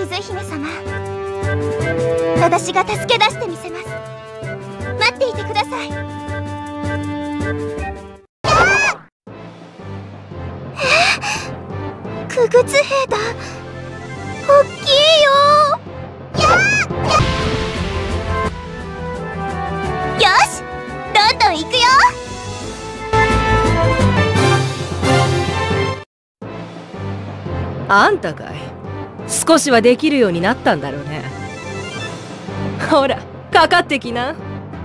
水姫様、私が助け出してみせます。待っていてください。傀儡兵だ。おっきいよ。よし、どんどん行くよ。 あんたかい。少しはできるようになったんだろうね。ほら、かかってきな。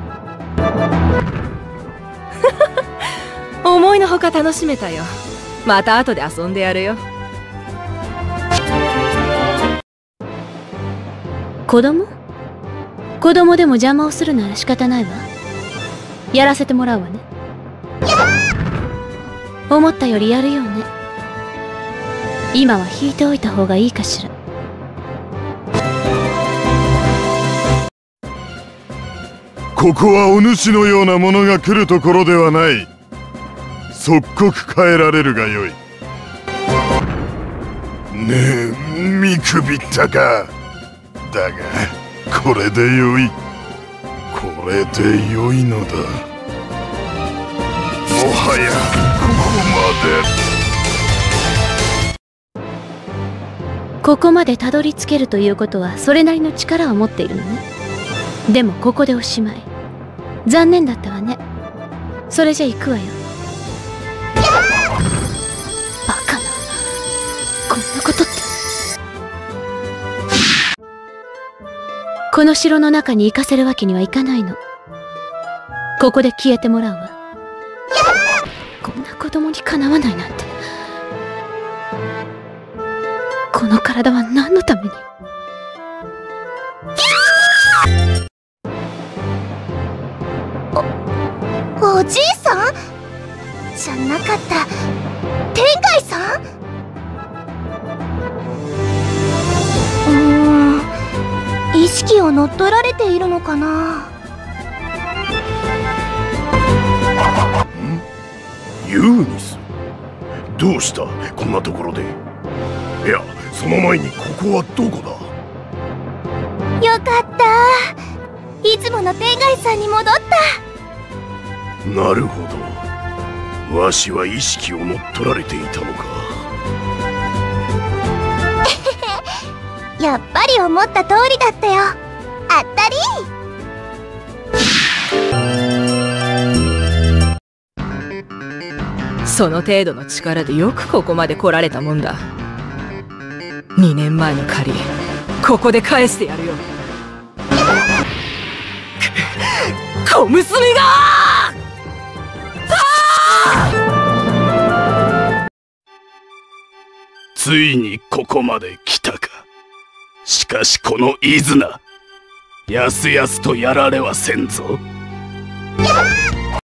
思いのほか楽しめたよ。また後で遊んでやるよ。 子供でも邪魔をするなら仕方ないわ。やらせてもらうわね。思ったよりやるようね。今は引いておいた方がいいかしら。 ここはお主のようなものが来るところではない。即刻帰られるがよい。ねえ、見くびったか。だがこれでよい。これでよいのだ。もはやここまでたどり着けるということはそれなりの力を持っているのね。でもここでおしまい。残念だったわね。それじゃ行くわよ。バカな、こんなことって。この城の中に行かせるわけにはいかないの。ここで消えてもらうわ。こんな子供にかなわないなんて。この体は何のために。 おじいさんじゃなかった。天海さん。意識を乗っ取られているのかな。 ユーニス、どうしたこんなところで。いや、その前にここはどこだ。 よかった。いつもの天海さんに戻った。 なるほど、わしは意識を乗っ取られていたのか。 やっぱり思った通りだったよ。あったり。 その程度の力でよくここまで来られたもんだ。2年前の借り、ここで返してやるよ。小娘がついにここまで来たか。しかしこのイズナ、やすやすとやられはせんぞ。